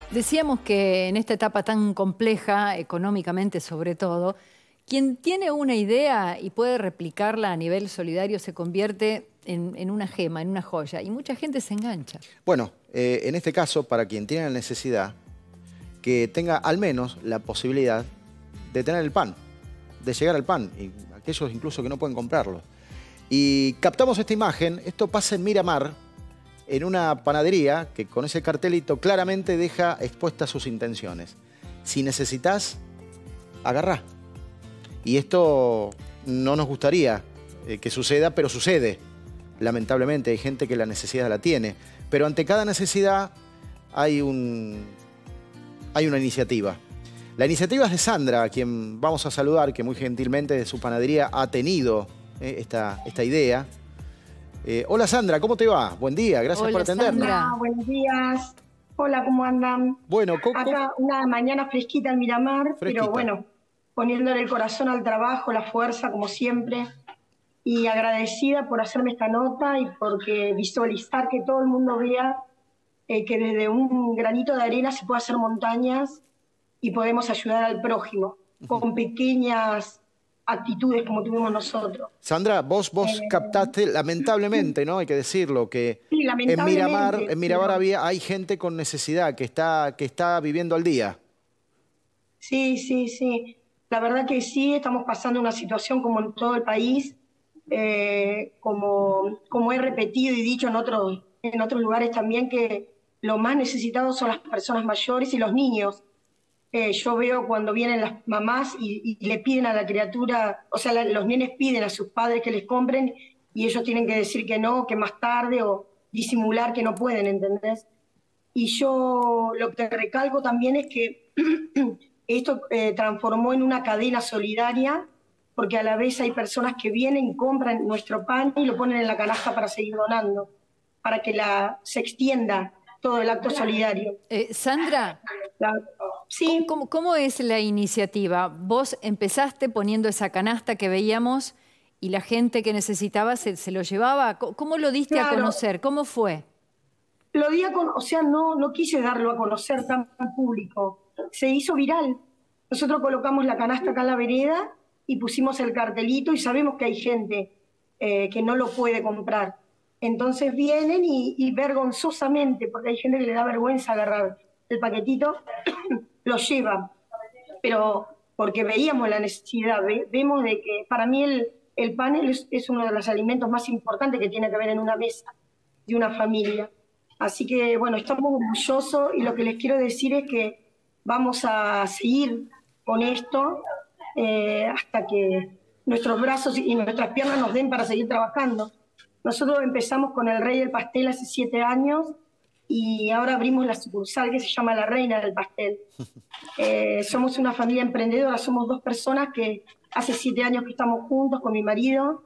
Decíamos que en esta etapa tan compleja, económicamente sobre todo, quien tiene una idea y puede replicarla a nivel solidario se convierte en una gema, en una joya, y mucha gente se engancha. Bueno, en este caso, para quien tiene la necesidad, que tenga al menos la posibilidad de tener el pan, de llegar al pan, y aquellos incluso que no pueden comprarlo. Y captamos esta imagen, esto pasa en Miramar, en una panadería que con ese cartelito claramente deja expuestas sus intenciones. Si necesitas, agarrá. Y esto no nos gustaría que suceda, pero sucede. Lamentablemente hay gente que la necesidad la tiene. Pero ante cada necesidad hay una iniciativa. La iniciativa es de Sandra, a quien vamos a saludar, que muy gentilmente de su panadería ha tenido esta idea. Hola Sandra, ¿cómo te va? Buen día, gracias por atendernos. Hola, buenos días. Hola, ¿cómo andan? Bueno, acá una mañana fresquita en Miramar, fresquita. pero bueno, poniéndole el corazón al trabajo, la fuerza, como siempre. Y agradecida por hacerme esta nota y porque visualizar que todo el mundo vea que desde un granito de arena se puede hacer montañas y podemos ayudar al prójimo con pequeñas actitudes como tuvimos nosotros. Sandra, vos captaste, lamentablemente, ¿no? Hay que decirlo, que sí, en Miramar hay gente con necesidad que está viviendo al día. Sí, sí, sí. La verdad que sí, estamos pasando una situación como en todo el país, como he repetido y dicho en otros lugares también, que lo más necesitados son las personas mayores y los niños. Yo veo cuando vienen las mamás y le piden a la criatura, o sea, los nenes piden a sus padres que les compren y ellos tienen que decir que no, que más tarde o disimular que no pueden, ¿entendés? Y yo lo que recalco también es que esto transformó en una cadena solidaria, porque a la vez hay personas que vienen, compran nuestro pan y lo ponen en la canasta para seguir donando, para que se extienda todo el acto solidario. Sandra, sí. ¿Cómo es la iniciativa? Vos empezaste poniendo esa canasta que veíamos y la gente que necesitaba se lo llevaba. ¿Cómo lo diste a conocer? ¿Cómo fue? Lo di o sea, no quise darlo a conocer tan público. Se hizo viral. Nosotros colocamos la canasta acá en la vereda y pusimos el cartelito y sabemos que hay gente que no lo puede comprar. Entonces vienen y vergonzosamente, porque hay gente que le da vergüenza agarrar el paquetito, lo llevan. Pero porque veíamos la necesidad, vemos de que para mí el pan es uno de los alimentos más importantes que tiene que haber en una mesa de una familia. Así que, bueno, estamos orgullosos y lo que les quiero decir es que vamos a seguir con esto hasta que nuestros brazos y nuestras piernas nos den para seguir trabajando. Nosotros empezamos con el Rey del Pastel hace 7 años y ahora abrimos la sucursal que se llama La Reina del Pastel. Somos una familia emprendedora, somos 2 personas que hace 7 años que estamos juntos con mi marido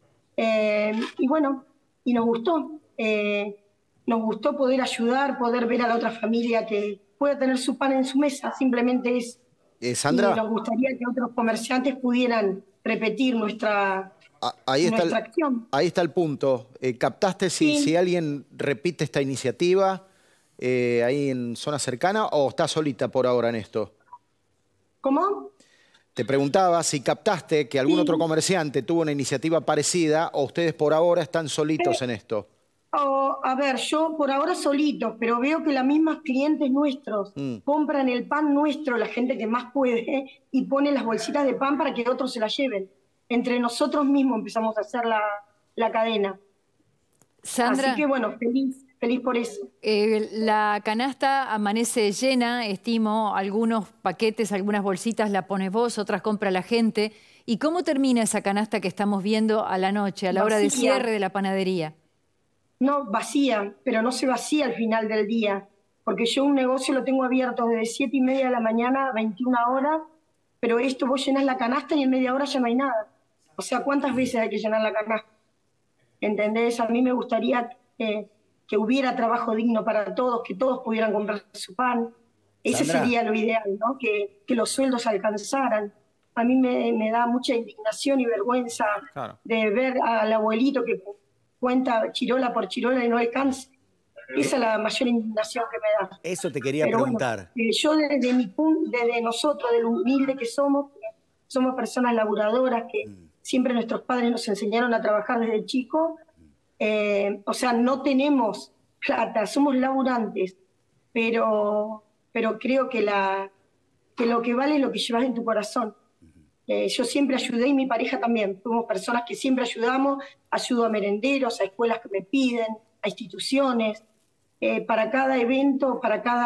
y bueno, y nos gustó. Nos gustó poder ayudar, poder ver a la otra familia que pueda tener su pan en su mesa, simplemente es. Sandra, y nos gustaría que otros comerciantes pudieran repetir nuestra acción. Ahí está el punto. ¿Captaste si alguien repite esta iniciativa ahí en zona cercana o estás solita por ahora en esto? ¿Cómo? Te preguntaba si captaste que algún otro comerciante tuvo una iniciativa parecida o ustedes por ahora están solitos en esto. A ver, yo por ahora solito, pero veo que las mismas clientes nuestros compran el pan nuestro, la gente que más puede, y ponen las bolsitas de pan para que otros se las lleven. Entre nosotros mismos empezamos a hacer la cadena. Sandra, así que bueno, feliz por eso. La canasta amanece llena, estimo, algunos paquetes, algunas bolsitas la pones vos, otras compra la gente. ¿Y cómo termina esa canasta que estamos viendo a la noche, a la hora de cierre de la panadería? No, vacía, pero no se vacía al final del día, porque yo un negocio lo tengo abierto desde 7:30 de la mañana a 21 horas, pero esto vos llenás la canasta y en media hora ya no hay nada. O sea, ¿cuántas veces hay que llenar la canasta? ¿Entendés? A mí me gustaría que hubiera trabajo digno para todos, que todos pudieran comprar su pan. Ese sería lo ideal, ¿no? Que los sueldos alcanzaran. A mí me da mucha indignación y vergüenza de ver al abuelito que cuenta chirola por chirola y no alcanza. Esa es la mayor indignación que me da. Eso te quería Pero preguntar. bueno, yo desde nosotros, del humilde que somos personas laburadoras que siempre nuestros padres nos enseñaron a trabajar desde chicos. O sea, no tenemos plata, somos laburantes, pero creo que lo que vale es lo que llevas en tu corazón. Yo siempre ayudé y mi pareja también. Somos personas que siempre ayudamos, ayudo a merenderos, a escuelas que me piden, a instituciones, para cada evento,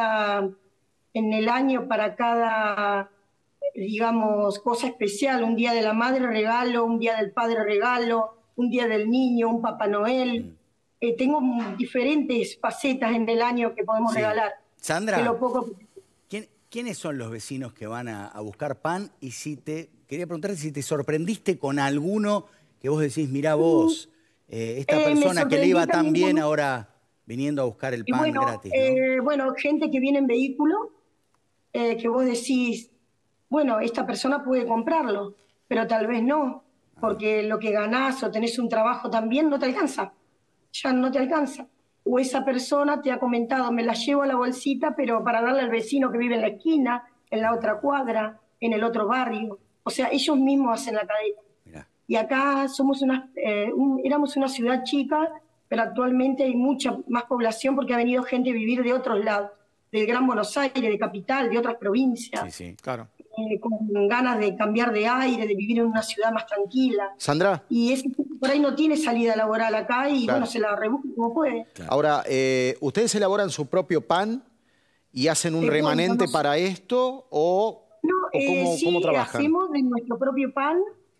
en el año, para cada, digamos, cosa especial, un día de la madre regalo, un día del padre regalo, un día del niño, un Papá Noel. Tengo diferentes facetas en el año que podemos regalar. Sandra, de lo poco que... ¿quiénes son los vecinos que van a buscar pan? Y quería preguntarte si te sorprendiste con alguno que vos decís, mirá vos, esta persona que le iba tan bien ahora viniendo a buscar el pan gratis, ¿no? Bueno, gente que viene en vehículo, que vos decís, bueno, esta persona puede comprarlo, pero tal vez no, porque lo que ganás o tenés un trabajo también no te alcanza, ya no te alcanza. O esa persona te ha comentado, me la llevo a la bolsita, pero para darle al vecino que vive en la esquina, en la otra cuadra, en el otro barrio. O sea, ellos mismos hacen la cadena. Mirá. Y acá éramos una ciudad chica, pero actualmente hay mucha más población porque ha venido gente a vivir de otros lados, del Gran Buenos Aires, de Capital, de otras provincias. Sí, claro. Con ganas de cambiar de aire, de vivir en una ciudad más tranquila. Sandra. Y ese por ahí no tiene salida laboral acá y bueno, se la rebusca como puede. Claro. Ahora, ¿ustedes elaboran su propio pan y hacen un remanente para esto o cómo trabajan? Hacemos de nuestro propio pan.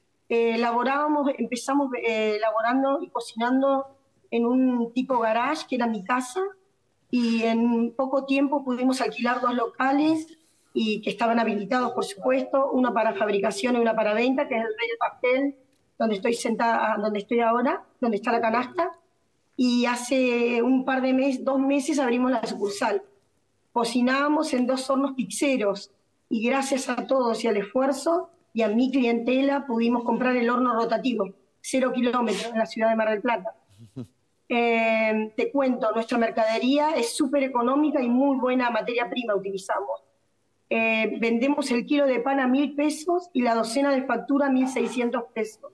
Empezamos elaborando y cocinando en un tipo garage que era mi casa y en poco tiempo pudimos alquilar 2 locales y que estaban habilitados, por supuesto, una para fabricación y una para venta, que es el Rey del Pastel, donde estoy sentada, donde estoy ahora, donde está la canasta. Y hace un par de meses, 2 meses, abrimos la sucursal. Cocinábamos en 2 hornos pizzeros y gracias a todos y al esfuerzo y a mi clientela pudimos comprar el horno rotativo, 0 kilómetros en la ciudad de Mar del Plata. Te cuento, nuestra mercadería es súper económica y muy buena materia prima utilizamos. Vendemos el kilo de pan a 1.000 pesos y la docena de factura a 1.600 pesos.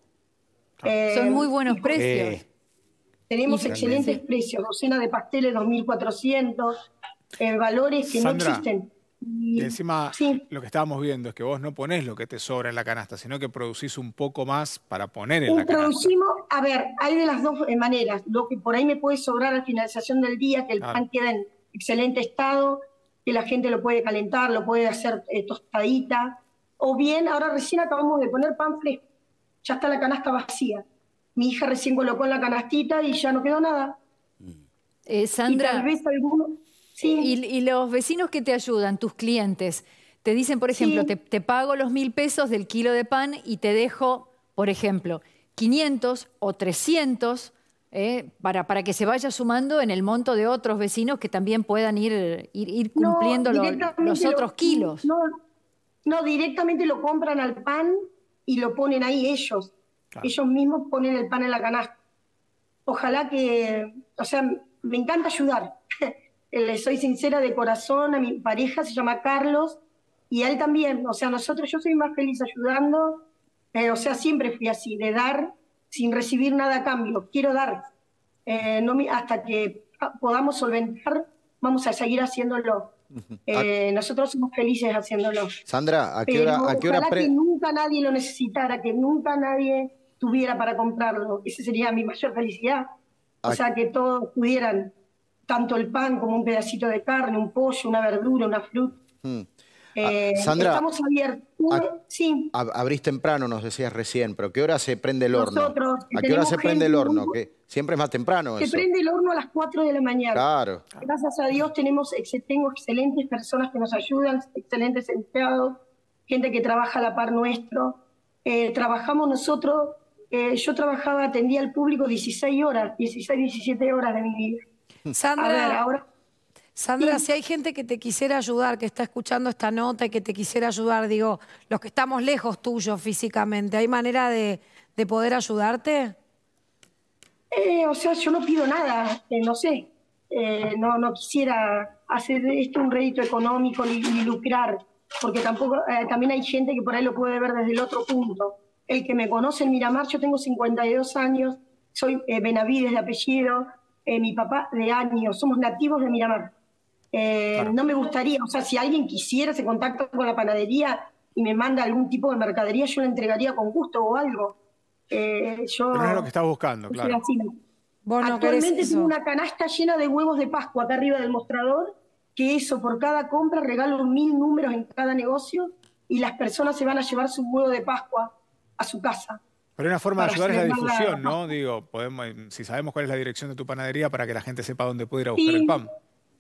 Son muy buenos precios. Tenemos excelentes precios, docena de pasteles 2.400, valores que Sandra, no existen. Y encima lo que estábamos viendo es que vos no ponés lo que te sobra en la canasta, sino que producís un poco más para poner en la canasta. Producimos, a ver, hay de las 2 maneras. Lo que por ahí me puede sobrar a la finalización del día, que el pan queda en excelente estado, que la gente lo puede calentar, lo puede hacer tostadita. O bien, ahora recién acabamos de poner pan fresco. Ya está la canasta vacía. Mi hija recién colocó en la canastita y ya no quedó nada. Sandra, y tal vez alguno... Sí. Y los vecinos que te ayudan, tus clientes, te dicen, por ejemplo, te pago los 1.000 pesos del kilo de pan y te dejo, por ejemplo, 500 o 300 para que se vaya sumando en el monto de otros vecinos que también puedan ir cumpliendo los otros kilos. No, directamente lo compran al pan y lo ponen ahí ellos. Claro. Ellos mismos ponen el pan en la canasta. Ojalá que, o sea, me encanta ayudar. Le soy sincera de corazón, a mi pareja se llama Carlos y a él también. O sea, yo soy más feliz ayudando. O sea, siempre fui así, de dar sin recibir nada a cambio. Quiero dar. Hasta que podamos solventar, vamos a seguir haciéndolo. Nosotros somos felices haciéndolo. Sandra, ¿a qué hora? Ojalá que nunca nadie lo necesitara, que nunca nadie tuviera para comprarlo. Esa sería mi mayor felicidad. O sea, que todos pudieran, tanto el pan como un pedacito de carne, un pollo, una verdura, una fruta. Sandra, estamos abiertos. Sí. Abrís temprano, nos decías recién, pero ¿qué hora se prende el horno? Nosotros, ¿A qué hora se prende el horno? Que siempre es más temprano eso. Se prende el horno a las 4 de la mañana. Claro. Gracias a Dios tengo excelentes personas que nos ayudan, excelentes empleados, gente que trabaja a la par nuestro. Trabajamos nosotros, yo atendía al público 16 horas, 16, 17 horas de mi vida. Sandra, si hay gente que te quisiera ayudar, que está escuchando esta nota y que te quisiera ayudar, digo, los que estamos lejos tuyo físicamente, ¿hay manera de poder ayudarte? O sea, yo no pido nada, no sé. no quisiera hacer esto un rédito económico ni lucrar, porque tampoco también hay gente que por ahí lo puede ver desde el otro punto. El que me conoce en Miramar, yo tengo 52 años, soy Benavides de apellido, mi papá de años, somos nativos de Miramar. Claro. No me gustaría, o sea, si alguien quisiera, se contacta con la panadería y me manda algún tipo de mercadería, yo la entregaría con gusto o algo. Pero no es lo que estás buscando, claro. Bueno, actualmente tengo una canasta llena de huevos de Pascua acá arriba del mostrador, que eso, por cada compra regalo 1000 números en cada negocio y las personas se van a llevar su huevo de Pascua a su casa. Pero una forma de ayudar es la difusión, ¿no? Digo, si sabemos cuál es la dirección de tu panadería para que la gente sepa dónde puede ir a buscar el pan.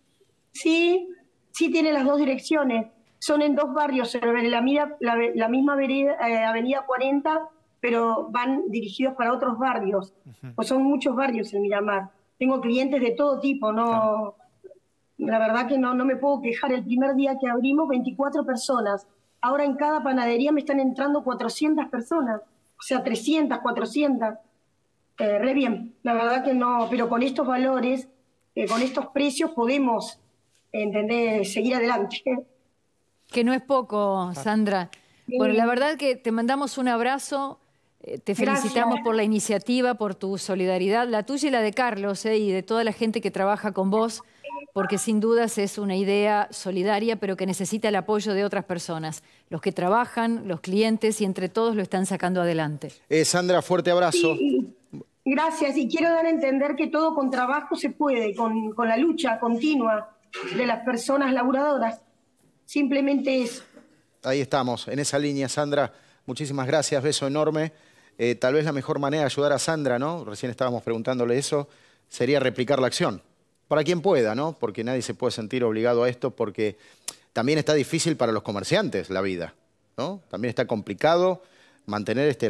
Sí, tiene las dos direcciones. Son en dos barrios, la misma avenida 40, pero van dirigidos para otros barrios. Pues son muchos barrios en Miramar. Tengo clientes de todo tipo, no, la verdad que no me puedo quejar. El primer día que abrimos, 24 personas. Ahora en cada panadería me están entrando 400 personas. O sea, 300, 400. Re bien. La verdad que no, pero con estos valores, con estos precios podemos, seguir adelante. Que no es poco, Sandra. Bueno, la verdad que te mandamos un abrazo. Te felicitamos por la iniciativa, por tu solidaridad, la tuya y la de Carlos, y de toda la gente que trabaja con vos, porque sin dudas es una idea solidaria, pero que necesita el apoyo de otras personas, los que trabajan, los clientes, y entre todos lo están sacando adelante. Sandra, fuerte abrazo. Sí, gracias, y quiero dar a entender que todo con trabajo se puede, con la lucha continua de las personas laburadoras. Simplemente eso. Ahí estamos, en esa línea, Sandra. Muchísimas gracias, beso enorme. Tal vez la mejor manera de ayudar a Sandra, ¿no? Recién estábamos preguntándole eso, sería replicar la acción. Para quien pueda, ¿no? Porque nadie se puede sentir obligado a esto, porque también está difícil para los comerciantes la vida, ¿no? También está complicado mantener